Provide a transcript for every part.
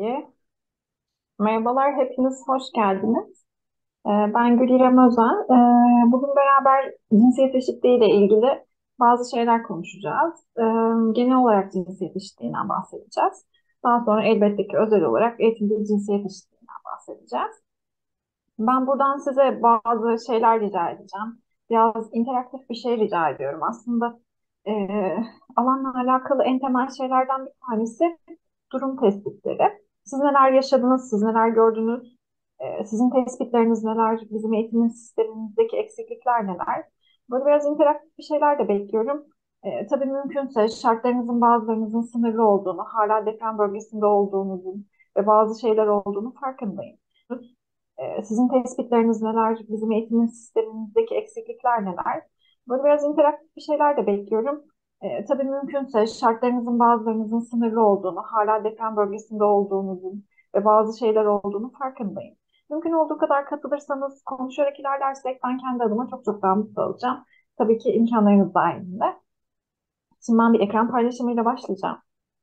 Peki. Merhabalar, hepiniz hoş geldiniz. Ben Gülİrem Özen. Bugün beraber cinsiyet eşitliği ile ilgili bazı şeyler konuşacağız. Genel olarak cinsiyet eşitliğinden bahsedeceğiz. Daha sonra elbette ki özel olarak eğitimde cinsiyet eşitliğinden bahsedeceğiz. Ben buradan size bazı şeyler rica edeceğim. Biraz interaktif bir şey rica ediyorum. Aslında e, alanla alakalı en temel şeylerden bir tanesi durum tespitleri. Siz neler yaşadınız, siz neler gördünüz, sizin tespitleriniz neler, bizim eğitim sistemimizdeki eksiklikler neler? Böyle biraz interaktif bir şeyler de bekliyorum. Tabii mümkünse şartlarınızın bazılarınızın sınırlı olduğunu, hala deprem bölgesinde olduğunuzun ve bazı şeyler olduğunu farkındayım. Sizin tespitleriniz neler, bizim eğitim sistemimizdeki eksiklikler neler? Böyle biraz interaktif bir şeyler de bekliyorum. Tabii mümkünse şartlarınızın bazılarınızın sınırlı olduğunu, hala deprem bölgesinde olduğunuzun ve bazı şeyler olduğunu farkındayım. Mümkün olduğu kadar katılırsanız, konuşarak ilerlersek ben kendi adıma çok çok daha mutlu olacağım. Tabii ki imkanlarınız dahilinde. Şimdi ben bir ekran paylaşımıyla başlayacağım.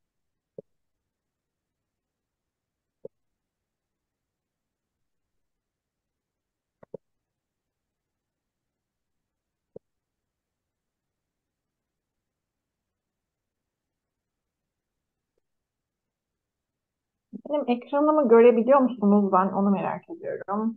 Benim ekranımı görebiliyor musunuz? Ben onu merak ediyorum.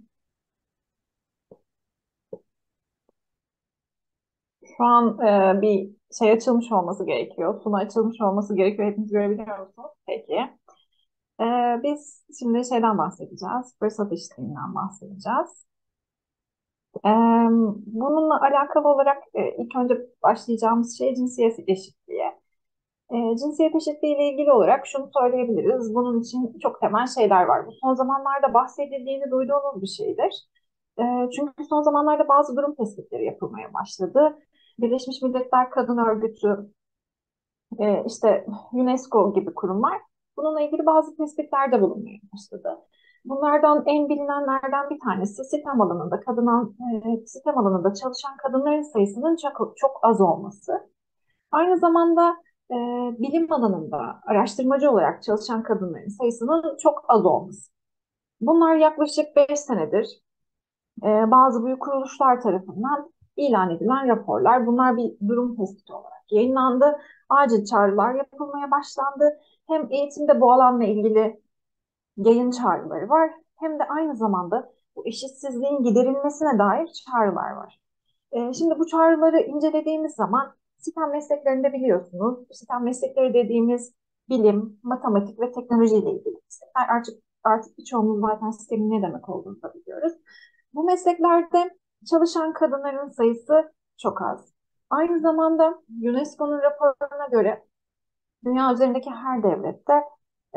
Şu an bir şey açılmış olması gerekiyor. Sunu açılmış olması gerekiyor. Hepiniz görebiliyor musunuz? Peki. E, Biz şimdi şeyden bahsedeceğiz. Fırsat eşitliğinden bahsedeceğiz. E, Bununla alakalı olarak ilk önce başlayacağımız şey cinsiyet eşitliği. Cinsiyet eşitliği ile ilgili olarak şunu söyleyebiliriz. Bunun için çok temel şeyler var. Bu son zamanlarda bahsedildiğini duyduğumuz bir şeydir. Çünkü son zamanlarda bazı durum tespitleri yapılmaya başladı. Birleşmiş Milletler Kadın Örgütü, işte UNESCO gibi kurumlar bununla ilgili bazı tespitlerde bulunmaya başladı. Bunlardan en bilinenlerden bir tanesi sistem alanında çalışan kadınların sayısının çok az olması. Aynı zamanda e, bilim alanında araştırmacı olarak çalışan kadınların sayısının çok az olması. Bunlar yaklaşık 5 senedir bazı büyük kuruluşlar tarafından ilan edilen raporlar. Bunlar bir durum tespiti olarak yayınlandı. Acil çağrılar yapılmaya başlandı. Hem eğitimde bu alanla ilgili yayın çağrıları var, hem de aynı zamanda bu eşitsizliğin giderilmesine dair çağrılar var. Şimdi bu çağrıları incelediğimiz zaman STEM mesleklerinde biliyorsunuz, STEM meslekleri dediğimiz bilim, matematik ve teknoloji ile ilgili meslekler. Artık birçoğumuz zaten STEM'in ne demek olduğunu da biliyoruz. Bu mesleklerde çalışan kadınların sayısı çok az. Aynı zamanda UNESCO'nun raporuna göre dünya üzerindeki her devlette e,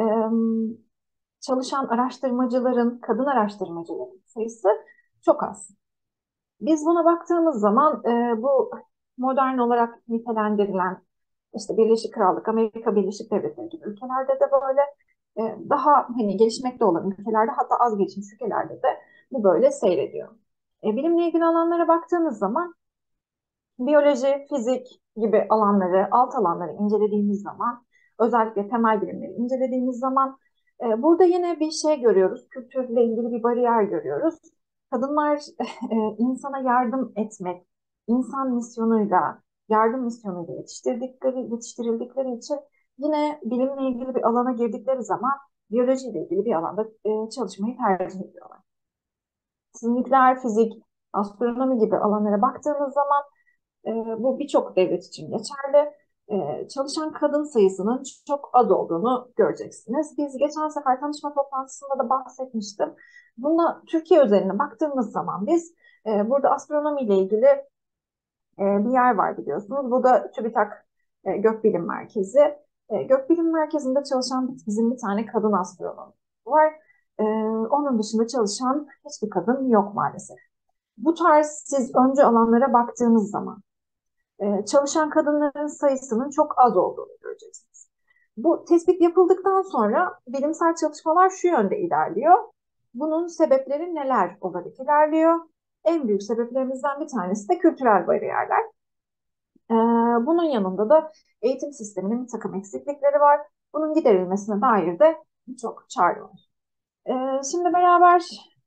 çalışan kadın araştırmacıların sayısı çok az. Biz buna baktığımız zaman bu modern olarak nitelendirilen işte Birleşik Krallık, Amerika Birleşik Devletleri gibi ülkelerde de böyle daha hani gelişmekte olan ülkelerde, hatta az gelişmiş ülkelerde de bu böyle seyrediyor. Bilimle ilgili alanlara baktığımız zaman biyoloji, fizik gibi alanları, alt alanları incelediğimiz zaman, özellikle temel bilimleri incelediğimiz zaman burada yine bir şey görüyoruz. Kültürle ilgili bir bariyer görüyoruz. Kadınlar insana yardım etmek, insan misyonuyla, yardım misyonuyla yetiştirildikleri için yine bilimle ilgili bir alana girdikleri zaman biyolojiyle ilgili bir alanda çalışmayı tercih ediyorlar. Siz nükleer fizik, astronomi gibi alanlara baktığınız zaman bu birçok devlet için geçerli. Çalışan kadın sayısının çok az olduğunu göreceksiniz. Biz geçen sefer tanışma toplantısında da bahsetmiştim. Buna Türkiye özeline baktığımız zaman biz burada astronomi ile ilgili bir yer var biliyorsunuz. Bu da TÜBİTAK Gökbilim Merkezi. Gökbilim Merkezi'nde çalışan bizim bir tane kadın astronom var. Onun dışında çalışan hiçbir kadın yok maalesef. Bu tarz siz öncü alanlara baktığınız zaman çalışan kadınların sayısının çok az olduğunu göreceksiniz. Bu tespit yapıldıktan sonra bilimsel çalışmalar şu yönde ilerliyor. Bunun sebepleri neler olarak ilerliyor? En büyük sebeplerimizden bir tanesi de kültürel bariyerler. Ee, Bunun yanında da eğitim sisteminin bir takım eksiklikleri var. Bunun giderilmesine dair de Çok çağrı var. Şimdi beraber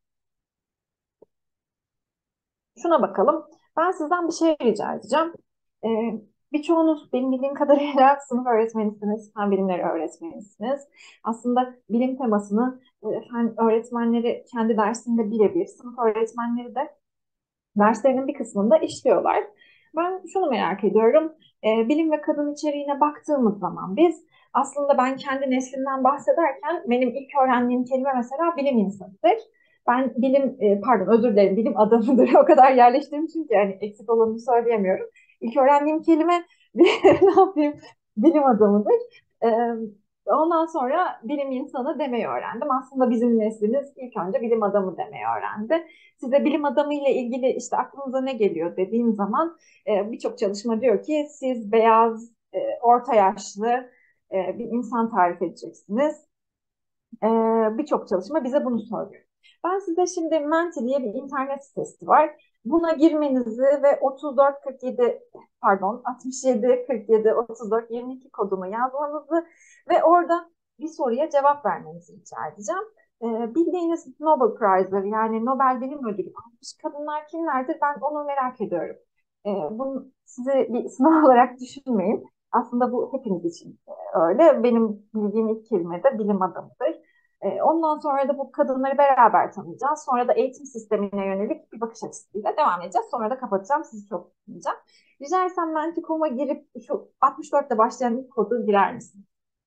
şuna bakalım. Ben sizden bir şey rica edeceğim. Ee, Birçoğunuz benim bildiğim kadarıyla sınıf öğretmenisiniz, fen bilimleri öğretmenisiniz. Aslında bilim temasını fen öğretmenleri kendi dersinde birebir, sınıf öğretmenleri de derslerinin bir kısmında işliyorlar. Ben şunu merak ediyorum. Bilim ve kadın içeriğine baktığımız zaman biz aslında ben kendi neslimden bahsederken benim ilk öğrendiğim kelime mesela bilim insanıdır. Ben pardon özür dilerim bilim adamıdır. O kadar yerleştirmişim ki yani eksik olanını söyleyemiyorum. İlk öğrendiğim kelime ne yapayım bilim adamıdır. E, Ondan sonra bilim insanı demeyi öğrendim. Aslında bizim neslimiz ilk önce bilim adamı demeyi öğrendi. Size bilim adamı ile ilgili işte aklınıza ne geliyor dediğim zaman birçok çalışma diyor ki siz beyaz, orta yaşlı bir insan tarif edeceksiniz. E, Birçok çalışma bize bunu söylüyor. Ben size şimdi Menti diye bir internet sitesi var. Buna girmenizi ve 3447 pardon 67 47 34 22 kodunu yazmanızı ve orada bir soruya cevap vermenizi rica edeceğim. Bildiğiniz Nobel Prize'ları yani Nobel Bilim Ödülü almış kadınlar kimlerdir? Ben onu merak ediyorum. Bunu size bir sınav olarak düşünmeyin. Aslında bu hepiniz için öyle. Benim bildiğim ilk kelime de bilim adamıdır. Ondan sonra da bu kadınları beraber tanıyacağız. Sonra da eğitim sistemine yönelik bir bakış açısıyla devam edeceğiz. Sonra da kapatacağım. Sizi çok dinleyeceğim. Rica etsem Mentikom'a girip şu 64 ile başlayan ilk kodu girer misin?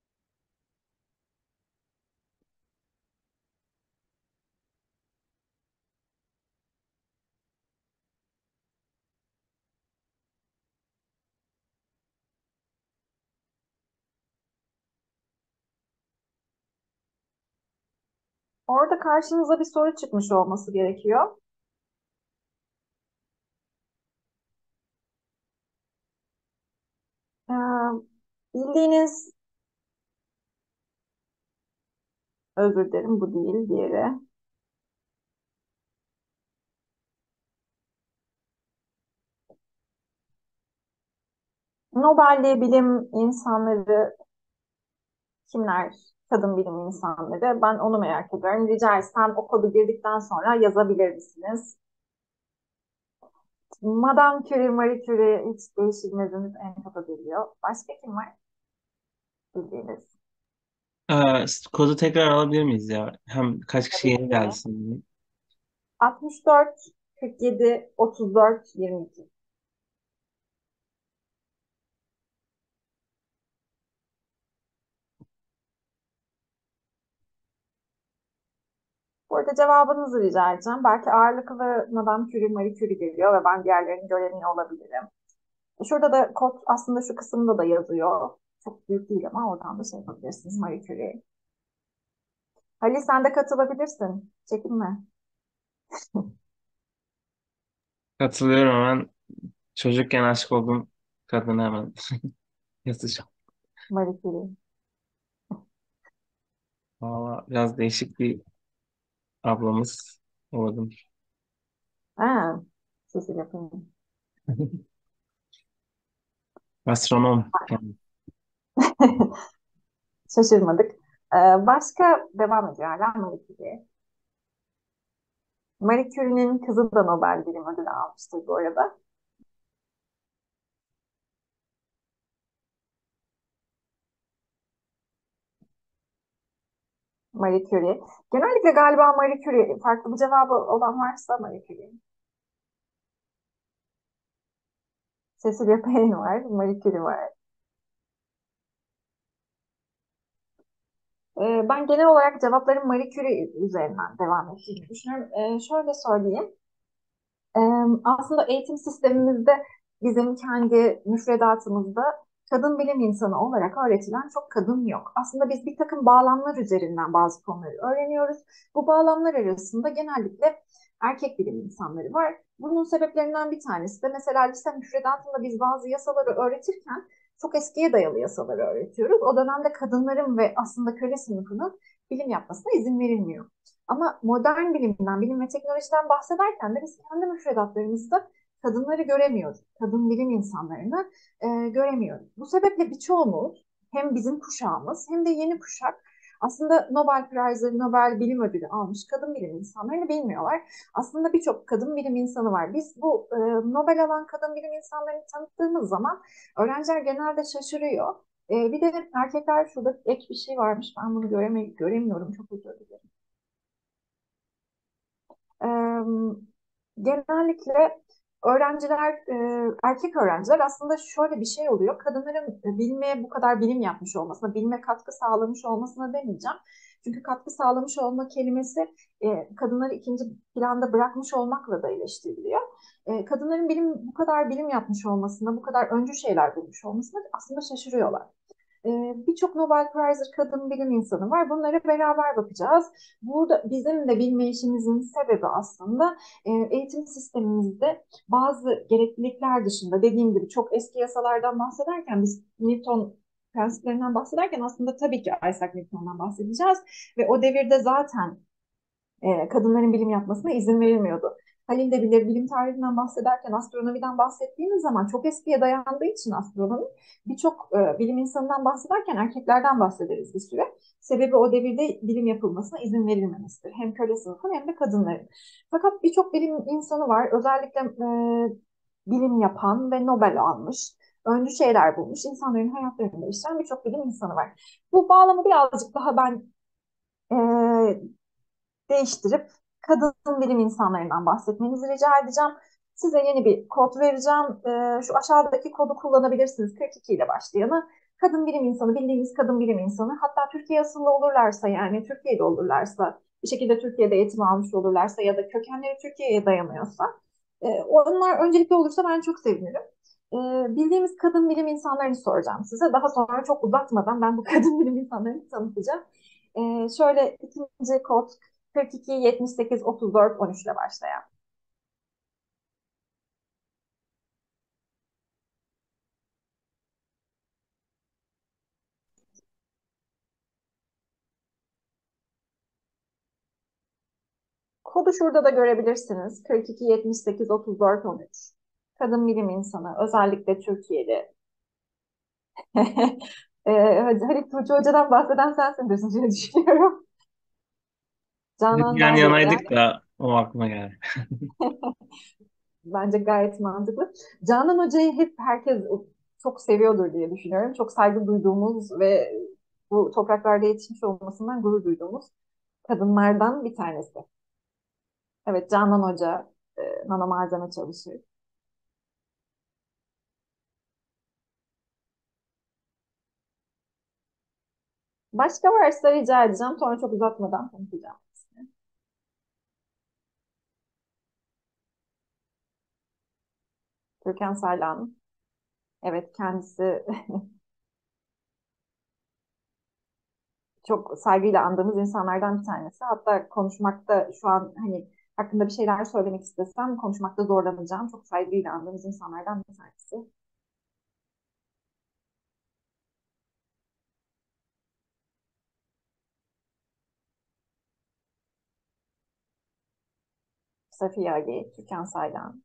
Orada karşınıza bir soru çıkmış olması gerekiyor. Ee, Bildiğiniz, özür dilerim bu değil diğeri. Nobel'li bilim insanları kimler? Kadın bilim insanları. Ben onu merak ediyorum. Rica etsem o kodu girdikten sonra yazabilir misiniz? Madame Curie, Marie Curie hiç değişilmeziniz en topa geliyor. Başka kim var bildiğiniz? Kodu tekrar alabilir miyiz ya? Hem kaç kişi Tabii yeni ki. gelsin diye. 64, 47, 34, 22. Bu arada cevabınızı rica edeceğim. Belki ağırlıklı Madame Curie, Marie Curie geliyor ve ben diğerlerini göremiyor olabilirim. Şurada da kod aslında şu kısımda da yazıyor. Çok büyük değil ama oradan da şey yapabilirsiniz Marie Curie. Halil sen de katılabilirsin. Çekinme. Katılıyorum hemen. Çocukken aşık olduğum kadına hemen yazacağım. Marie Curie. Valla biraz değişik bir ablamız oldum. Ha, sesi yapayım. Astronom kendisi. Şaşırmadık. Başka devam ediyor hala Marie Curie. Marie Curie'nin kızı da Nobel Bilim Ödülü almıştır bu arada. Marie Curie. Genellikle galiba Marie Curie, farklı bir cevabı olan varsa Marie Curie. Cecilia Payne var, Marie Curie var. Ben genel olarak cevapların Marie Curie üzerinden devam ettiğini düşünüyorum. Şöyle söyleyeyim. Aslında eğitim sistemimizde bizim kendi müfredatımızda kadın bilim insanı olarak öğretilen çok kadın yok. Aslında biz bir takım bağlamlar üzerinden bazı konuları öğreniyoruz. Bu bağlamlar arasında genellikle erkek bilim insanları var. Bunun sebeplerinden bir tanesi de mesela lise müfredatında biz bazı yasaları öğretirken çok eskiye dayalı yasaları öğretiyoruz. O dönemde kadınların ve aslında köle sınıfının bilim yapmasına izin verilmiyor. Ama modern bilimden, bilim ve teknolojiden bahsederken de biz kendi müfredatlarımızda kadınları göremiyoruz. Kadın bilim insanlarını göremiyoruz. Bu sebeple birçoğumuz hem bizim kuşağımız hem de yeni kuşak Aslında Nobel Prize'ı, Nobel Bilim Ödülü almış kadın bilim insanlarını bilmiyorlar. Aslında birçok kadın bilim insanı var. Biz bu Nobel alan kadın bilim insanlarını tanıttığımız zaman öğrenciler genelde şaşırıyor. Bir de erkekler, şurada ek bir şey varmış. Ben bunu göremiyorum. Çok özür dilerim. Ee, Genellikle öğrenciler, erkek öğrenciler aslında şöyle bir şey oluyor. Kadınların bilime bu kadar bilim yapmış olmasına, bilime katkı sağlamış olmasına demeyeceğim. Çünkü katkı sağlamış olma kelimesi kadınları ikinci planda bırakmış olmakla da eleştiriliyor. Kadınların bu kadar bilim yapmış olmasına, bu kadar öncü şeyler bulmuş olmasına aslında şaşırıyorlar. Birçok Nobel Prize kadın bilim insanı var. Bunlara beraber bakacağız. Burada bizim de bilme işimizin sebebi aslında eğitim sistemimizde bazı gereklilikler dışında, dediğim gibi çok eski yasalardan bahsederken, biz Newton prensiplerinden bahsederken aslında tabii ki Isaac Newton'dan bahsedeceğiz ve o devirde zaten kadınların bilim yapmasına izin verilmiyordu. Halil de bilir, bilim tarihinden bahsederken astronomiden bahsettiğimiz zaman çok eskiye dayandığı için astronomi, birçok bilim insanından bahsederken erkeklerden bahsederiz bir süre. Sebebi o devirde bilim yapılmasına izin verilmemesidir. Hem köle sınıfın hem de kadınların. Fakat birçok bilim insanı var. Özellikle bilim yapan ve Nobel almış, öncü şeyler bulmuş, insanların hayatlarını değiştiren birçok bilim insanı var. Bu bağlamı birazcık daha ben e, değiştirip kadın bilim insanlarından bahsetmenizi rica edeceğim. Size yeni bir kod vereceğim. Şu aşağıdaki kodu kullanabilirsiniz. 42 ile başlayanı. Kadın bilim insanı, bildiğimiz kadın bilim insanı. Hatta Türkiye asıllı olurlarsa, yani Türkiye'de olurlarsa, bir şekilde Türkiye'de eğitim almış olurlarsa ya da kökenleri Türkiye'ye dayanıyorsa, onlar öncelikli olursa ben çok sevinirim. Bildiğimiz kadın bilim insanlarını soracağım size. Daha sonra çok uzatmadan ben bu kadın bilim insanlarını tanıtacağım. Şöyle ikinci kod 42, 78, 34, 13 ile başlayan. Kodu şurada da görebilirsiniz. 42, 78, 34, 13. Kadın bilim insanı, özellikle Türkiye'de. Halit Tuğçe Hoca'dan bahseden sensindir diye düşünüyorum. Hep Canan yan Derbeler. yanaydık da o aklıma geldi. Bence gayet mantıklı. Canan Hoca'yı hep herkes çok seviyordur diye düşünüyorum. Çok saygı duyduğumuz ve bu topraklarda yetişmiş olmasından gurur duyduğumuz kadınlardan bir tanesi. Evet, Canan Hoca nano malzeme çalışıyor. Başka varsa rica edeceğim. Sonra çok uzatmadan konuşacağım. Türkan Saylan. Evet, kendisi çok saygıyla andığımız insanlardan bir tanesi. Hatta konuşmakta şu an hani hakkında bir şeyler söylemek istesem konuşmakta zorlanacağım. Çok saygıyla andığımız insanlardan bir tanesi. Safiye Ali, Türkan Saylan.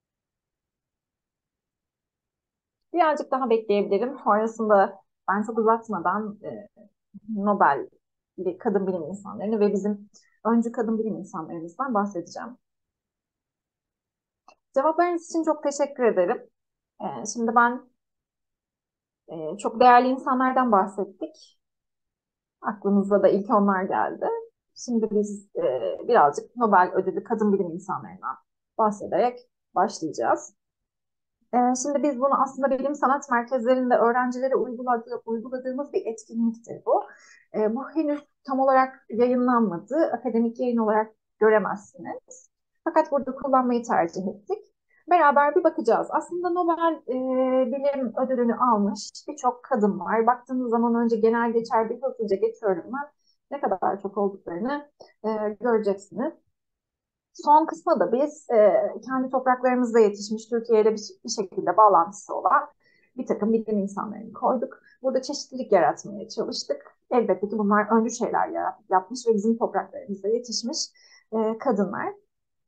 Birazcık daha bekleyebilirim. Sonrasında ben çok uzatmadan Nobel kadın bilim insanlarını ve bizim öncü kadın bilim insanlarımızdan bahsedeceğim. Cevaplarınız için çok teşekkür ederim. Şimdi ben çok değerli insanlardan bahsettik. Aklınıza da ilk onlar geldi. Şimdi biz birazcık Nobel ödüllü kadın bilim insanlarından bahsederek başlayacağız. Şimdi biz bunu aslında bilim sanat merkezlerinde öğrencilere uyguladığımız bir etkinliktir bu. Bu henüz tam olarak yayınlanmadı. Akademik yayın olarak göremezsiniz. Fakat burada kullanmayı tercih ettik. Beraber bir bakacağız. Aslında Nobel Bilim Ödülünü almış birçok kadın var. Baktığınız zaman önce genel geçer bir hızlıca geçiyorum ben. Ne kadar çok olduklarını göreceksiniz. Son kısma da biz kendi topraklarımızda yetişmiş, Türkiye'yle bir şekilde bağlantısı olan bir takım bilim insanlarını koyduk. Burada çeşitlilik yaratmaya çalıştık. Elbette ki bunlar öncü şeyler yapmış ve bizim topraklarımızda yetişmiş kadınlar.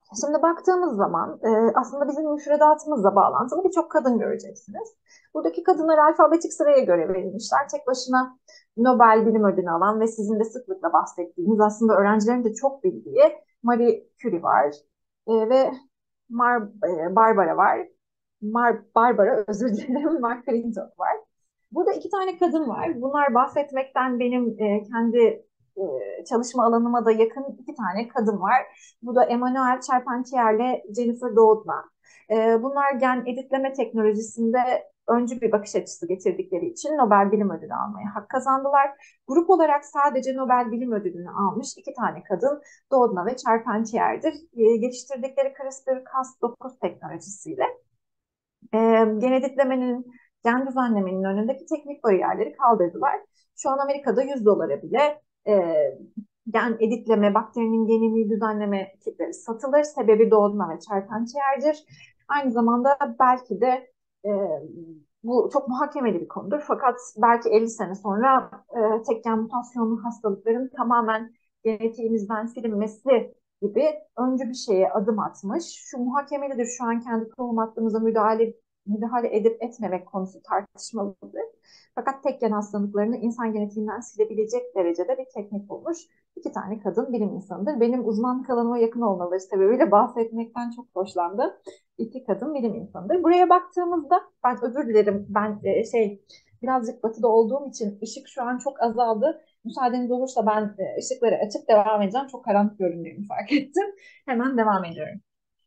Şimdi baktığımız zaman aslında bizim müfredatımızla bağlantılı birçok kadın göreceksiniz. Buradaki kadınlar alfabetik sıraya göre verilmişler. Tek başına Nobel Bilim Ödülü alan ve sizin de sıklıkla bahsettiğiniz, aslında öğrencilerin de çok bildiği Marie Curie var ve Barbara var. Barbara, özür dilerim, Mark Clinton var. Burada iki tane kadın var. Bunlar bahsetmekten benim kendi çalışma alanıma da yakın iki tane kadın var. Bu da Emmanuel Charpentier ile Jennifer Doudna. Bunlar gen editleme teknolojisinde öncü bir bakış açısı getirdikleri için Nobel Bilim Ödülü almaya hak kazandılar. Grup olarak sadece Nobel Bilim Ödülünü almış iki tane kadın Doudna ve Charpentier'dir. Geliştirdikleri CRISPR-Cas9 teknolojisiyle e, gen editlemenin, gen düzenlemenin önündeki teknik bariyerleri kaldırdılar. Şu an Amerika'da 100 dolara bile gen editleme, bakterinin genini düzenleme kitleri satılır. Sebebi Doudna ve Charpentier'dir. Aynı zamanda belki de e, bu çok muhakemeli bir konudur. Fakat belki 50 sene sonra tek gen mutasyonlu hastalıkların tamamen genetiğimizden silinmesi gibi öncü bir şeye adım atmış. Şu muhakemelidir, şu an kendi tohum hattımıza müdahale edip etmemek konusu tartışmalıdır. Fakat tek gen hastalıklarını insan genetiğinden silebilecek derecede bir teknik bulmuş. İki tane kadın bilim insanıdır. Benim uzmanlık alanıma yakın olmaları sebebiyle bahsetmekten çok hoşlandım. İki kadın bilim insanıdır. Buraya baktığımızda, ben özür dilerim, ben birazcık batıda olduğum için ışık şu an çok azaldı. Müsaadeniz olursa ben ışıkları açıp devam edeceğim. Çok karanlık göründüğünü fark ettim. Hemen devam ediyorum.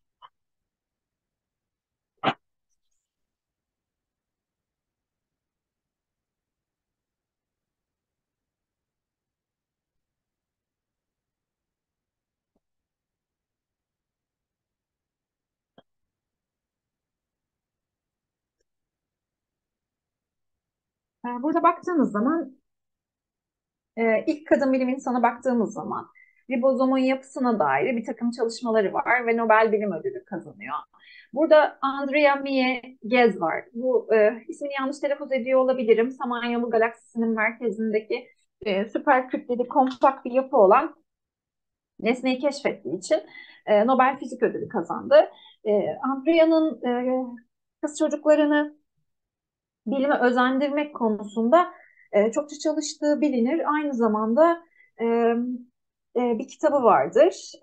Burada baktığınız zaman ilk kadın bilim insanı baktığımız zaman ribozomun yapısına dair bir takım çalışmaları var ve Nobel Bilim Ödülü kazanıyor. Burada Andrea Mie Ghez var. Bu ismini yanlış telaffuz ediyor olabilirim. Samanyolu galaksisinin merkezindeki süper kütleli kompakt bir yapı olan nesneyi keşfettiği için Nobel Fizik Ödülü kazandı. Andrea'nın kız çocuklarını bilime özendirmek konusunda çokça çalıştığı bilinir. Aynı zamanda e, bir kitabı vardır.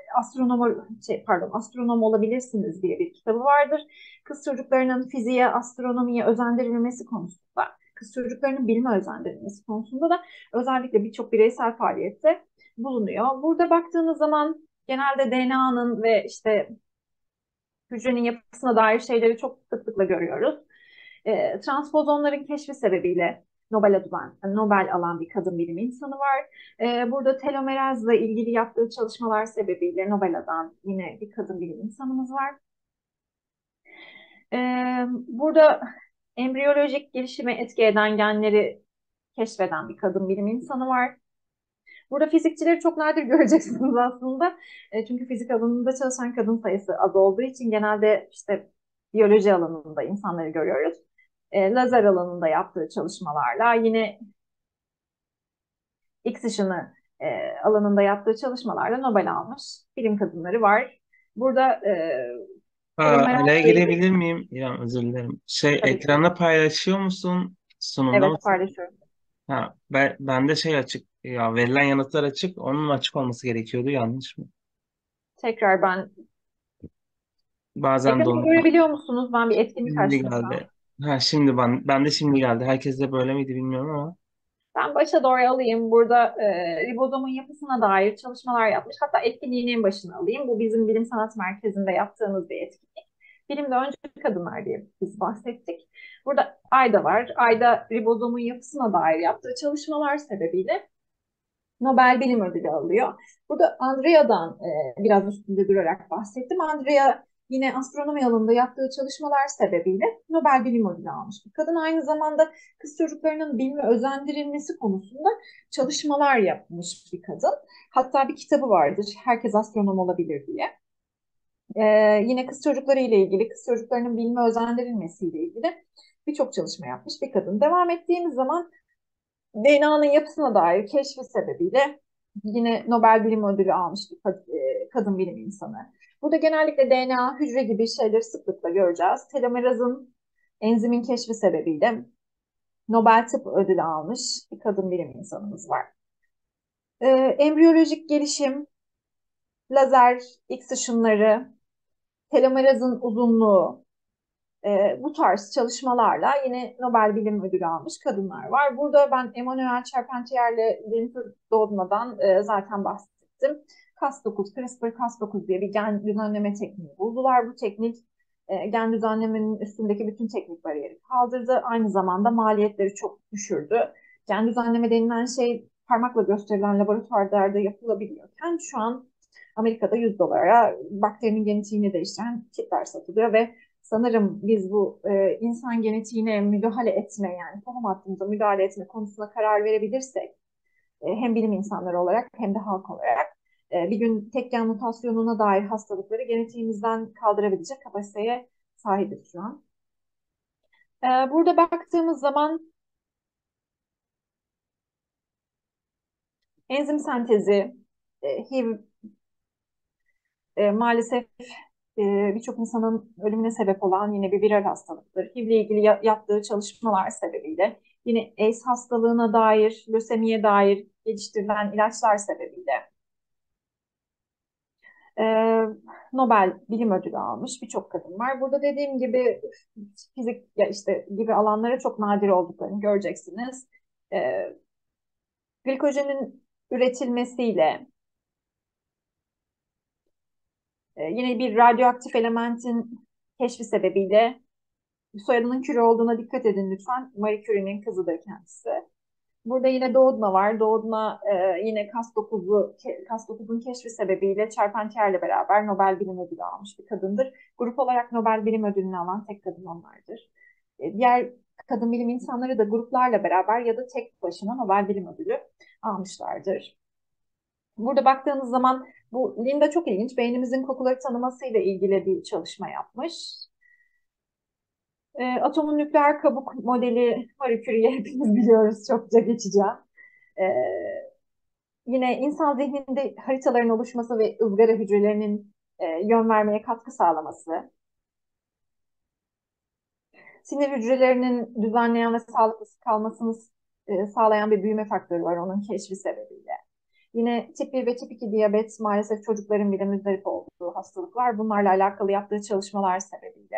Astronom olabilirsiniz diye bir kitabı vardır. Kız çocuklarının fiziğe, astronomiye özendirilmesi konusunda, kız çocuklarının bilime özendirilmesi konusunda da özellikle birçok bireysel faaliyette bulunuyor. Burada baktığınız zaman genelde DNA'nın ve işte hücrenin yapısına dair şeyleri çok sıklıkla görüyoruz. Transpozonların keşfi sebebiyle Nobel alan bir kadın bilim insanı var. Burada telomerazla ilgili yaptığı çalışmalar sebebiyle Nobel alan yine bir kadın bilim insanımız var. Burada embriyolojik gelişime etki eden genleri keşfeden bir kadın bilim insanı var. Burada fizikçileri çok nadir göreceksiniz aslında. Çünkü fizik alanında çalışan kadın sayısı az olduğu için genelde işte biyoloji alanında insanları görüyoruz. Lazer alanında yaptığı çalışmalarla yine X ışını alanında yaptığı çalışmalarla Nobel almış bilim kadınları var. Burada Araya telomerazla ilgili girebilir miyim? İrem, özür dilerim. tabii ki Ekranda paylaşıyor musun? Sunumda evet mısın? paylaşıyorum. Ha, bende açık. Ya verilen yanıtlar açık. Onun açık olması gerekiyordu. Yanlış mı? Tekrar ben Bazen ekranı donuyor. görebiliyor musunuz? Ben bir etkinlik Şimdi açtım şu an. geldi. Ha, şimdi ben de şimdi geldi. Herkes de böyle miydi bilmiyorum ama. Ben başa doğru alayım. Burada ribozomun yapısına dair çalışmalar yapmış. Hatta etkinliğin en başına alayım. Bu bizim Bilim Sanat Merkezi'nde yaptığımız bir etkinlik. Bilimde öncü kadınlar diye biz bahsettik. Burada Ayda var. Ayda ribozomun yapısına dair yaptığı çalışmalar sebebiyle Nobel Bilim Ödülü alıyor. Burada Andrea'dan biraz üstünde durarak bahsettim. Andrea yine astronomi alanında yaptığı çalışmalar sebebiyle Nobel Bilim Ödülü almış bir kadın. Aynı zamanda kız çocuklarının bilime özendirilmesi konusunda çalışmalar yapmış bir kadın. Hatta bir kitabı vardır, Herkes Astronom Olabilir diye. E, Yine kız çocukları ile ilgili, kız çocuklarının bilime özendirilmesiyle ilgili birçok çalışma yapmış bir kadın. Devam ettiğimiz zaman DNA'nın yapısına dair keşfi sebebiyle yine Nobel Bilim Ödülü almış bir kadın bilim insanı. Burada genellikle DNA, hücre gibi şeyleri sıklıkla göreceğiz. Telomerazın enzimin keşfi sebebiyle Nobel Tıp Ödülü almış bir kadın bilim insanımız var. Embriyolojik gelişim, lazer, X ışınları, telomerazın uzunluğu, bu tarz çalışmalarla yine Nobel Bilim Ödülü almış kadınlar var. Burada ben Emmanuel Charpentier'le Jennifer Doudna'dan zaten bahsettim. Cas9, CRISPR-Cas9 diye bir gen düzenleme tekniği buldular. Bu teknik gen düzenlemenin üstündeki bütün teknik bariyeri kaldırdı. Aynı zamanda maliyetleri çok düşürdü. Gen düzenleme denilen şey parmakla gösterilen laboratuvarlarda yapılabiliyorken şu an Amerika'da 100 dolara bakterinin genetiğini değiştiren kitler satılıyor ve sanırım biz bu insan genetiğine müdahale etme yani tohum hattımıza müdahale etme konusuna karar verebilirsek hem bilim insanları olarak hem de halk olarak bir gün tek gen mutasyonuna dair hastalıkları genetiğimizden kaldırabilecek kapasiteye sahibiz şu an. Burada baktığımız zaman enzim sentezi, HIV maalesef birçok insanın ölümüne sebep olan yine bir viral hastalıktır. HIV ile ilgili yaptığı çalışmalar sebebiyle yine AIDS hastalığına dair, lösemiye dair geliştirilen ilaçlar sebebiyle e, Nobel Bilim Ödülü almış birçok kadın var. Burada dediğim gibi fizik ya işte gibi alanlara çok nadir olduklarını göreceksiniz. E, Glikojenin üretilmesiyle yine bir radyoaktif elementin keşfi sebebiyle soyadının Curie olduğuna dikkat edin lütfen. Marie Curie'nin kızıdır kendisi. Burada yine Doudna var. Doudna yine Cas9'un keşfi sebebiyle Charpentier'le beraber Nobel Bilim Ödülü almış bir kadındır. Grup olarak Nobel Bilim Ödülünü alan tek kadın onlardır. Diğer kadın bilim insanları da gruplarla beraber ya da tek başına Nobel Bilim Ödülü almışlardır. Burada baktığınız zaman bu Linda çok ilginç. Beynimizin kokuları tanımasıyla ilgili bir çalışma yapmış. Atomun nükleer kabuk modeli Marie Curie'yi hepimiz biliyoruz, çokça geçeceğim. E, Yine insan zihninde haritaların oluşması ve ızgara hücrelerinin yön vermeye katkı sağlaması. Sinir hücrelerinin düzenleyen ve sağlıklı kalmasını sağlayan bir büyüme faktörü var onun keşfi sebebiyle. Yine tip 1 ve tip 2 diyabet maalesef çocukların bile müzdarip olduğu hastalıklar. Bunlarla alakalı yaptığı çalışmalar sebebiyle.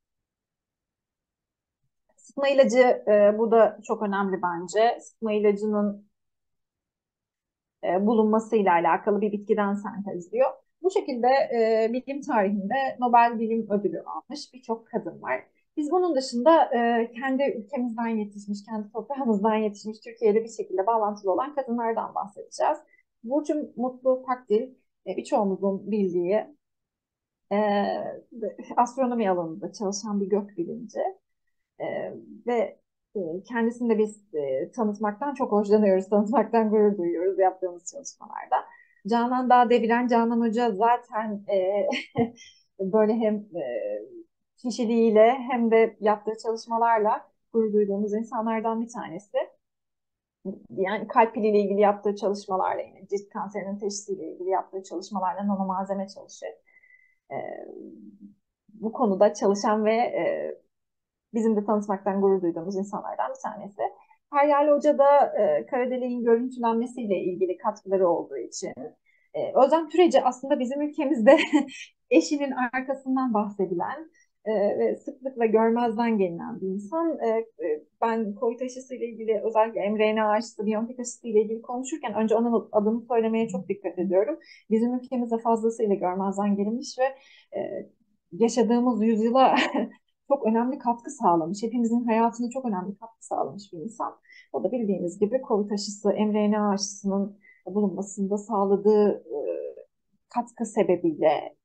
Sıtma ilacı bu da çok önemli bence. Sıtma ilacının bulunmasıyla alakalı bir bitkiden sentezliyor. Bu şekilde bilim tarihinde Nobel Bilim Ödülü almış birçok kadın var. Biz bunun dışında kendi ülkemizden yetişmiş, kendi toprağımızdan yetişmiş, Türkiye'de bir şekilde bağlantılı olan kadınlardan bahsedeceğiz. Burcu Mutlu Pakdil, birçoğumuzun bildiği e, astronomi alanında çalışan bir gökbilimci. E, ve kendisini de biz tanıtmaktan çok hoşlanıyoruz, tanıtmaktan gurur duyuyoruz yaptığımız çalışmalarda. Canan Dağdeviren, Canan Hoca zaten böyle hem kişiliğiyle hem de yaptığı çalışmalarla gurur duyduğumuz insanlardan bir tanesi. Yani kalp piliyle ilgili yaptığı çalışmalarla yine cilt kanserinin teşhisiyle ilgili yaptığı çalışmalarla nanomalzeme çalışır. E, Bu konuda çalışan ve bizim de tanıtmaktan gurur duyduğumuz insanlardan bir tanesi. Feryal Hoca da kara deliğin görüntülenmesiyle ilgili katkıları olduğu için. Özlem Türeci aslında bizim ülkemizde eşinin arkasından bahsedilen ve sıklıkla görmezden gelinen bir insan. Ben COVID aşısıyla ilgili özellikle mRNA aşısı, Biontech aşısı ile ilgili konuşurken önce onun adını söylemeye çok dikkat ediyorum. Bizim ülkemizde fazlasıyla görmezden gelinmiş ve yaşadığımız yüzyıla çok önemli katkı sağlamış. Hepimizin hayatına çok önemli katkı sağlamış bir insan. O da bildiğiniz gibi COVID aşısı, mRNA aşısının bulunmasında sağladığı katkı sebebiyle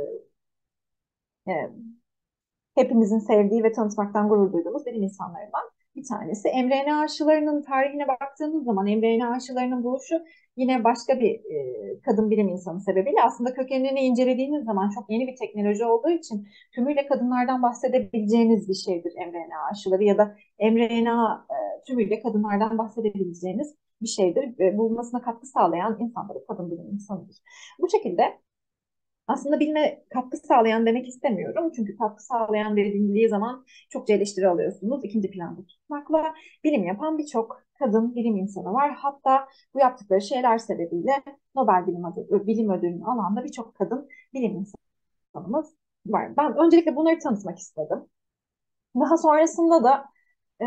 e, hepimizin sevdiği ve tanıtmaktan gurur duyduğumuz bilim insanlarından bir tanesi. mRNA aşılarının tarihine baktığımız zaman mRNA aşılarının buluşu yine başka bir kadın bilim insanı sebebiyle aslında kökenini incelediğiniz zaman çok yeni bir teknoloji olduğu için tümüyle kadınlardan bahsedebileceğiniz bir şeydir mRNA aşıları ya da mRNA tümüyle kadınlardan bahsedebileceğiniz bir şeydir. Bulunmasına katkı sağlayan insanları kadın bilim insanıdır. Bu şekilde Aslında bilime katkı sağlayan demek istemiyorum. Çünkü katkı sağlayan dediği zaman çokça eleştiri alıyorsunuz. İkinci planda tutmakla bilim yapan birçok kadın bilim insanı var. Hatta bu yaptıkları şeyler sebebiyle Nobel Bilim Ödülünü alan da birçok kadın bilim insanımız var. Ben öncelikle bunları tanıtmak istedim. Daha sonrasında da e,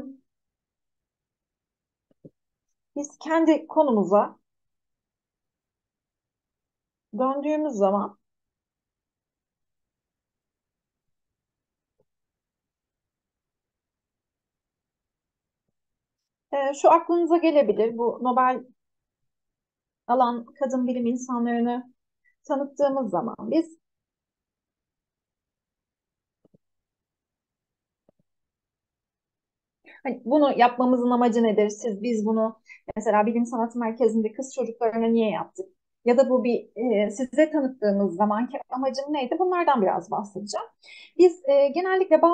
biz kendi konumuza döndüğümüz zaman şu aklınıza gelebilir. Bu Nobel alan kadın bilim insanlarını tanıttığımız zaman biz hani bunu yapmamızın amacı nedir? Biz bunu mesela Bilim Sanat Merkezi'nde kız çocuklarına niye yaptık? Ya da bu size tanıttığımız zamanki amacım neydi? Bunlardan biraz bahsedeceğim. Biz genellikle